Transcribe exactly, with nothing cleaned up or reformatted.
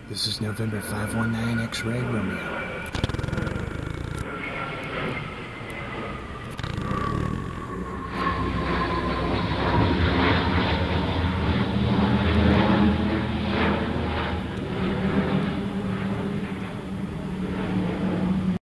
This is November five one nine X-Ray Romeo.